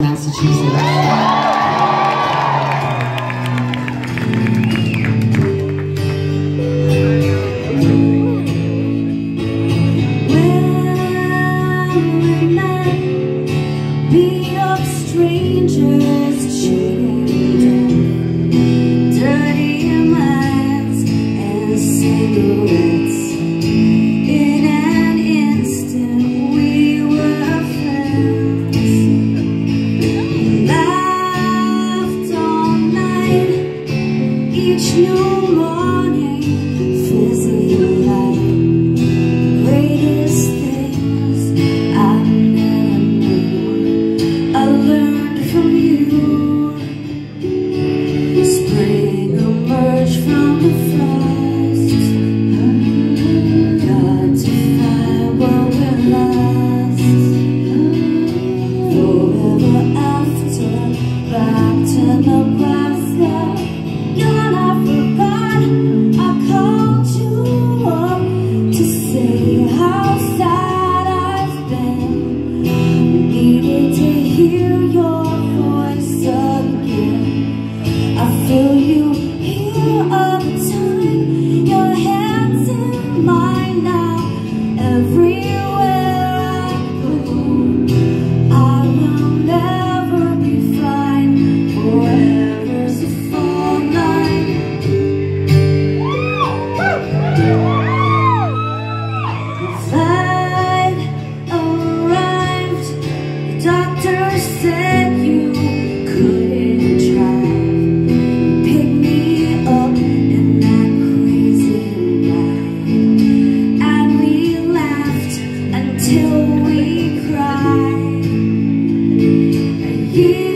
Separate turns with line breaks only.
Massachusetts.
Be of strangers, children, dirty minds and cigarettes. In an instant we were friends. Laughed all night, each new morning, fizzy light. Greatest things I've never known, I learned from you. Spring emerged from the frost, got to find what we're lost. Forever after, back to Nebraska. You're not forgotten, I called you up to say how sad I've been. Needed to hear your voice again. I feel you here all the time. Your hands in mine now. Everywhere I go, I will never be fine. Forever's a full night. Flight arrived. The doctor said you couldn't drive. Pick me up in that crazy ride, and we laughed until we cried.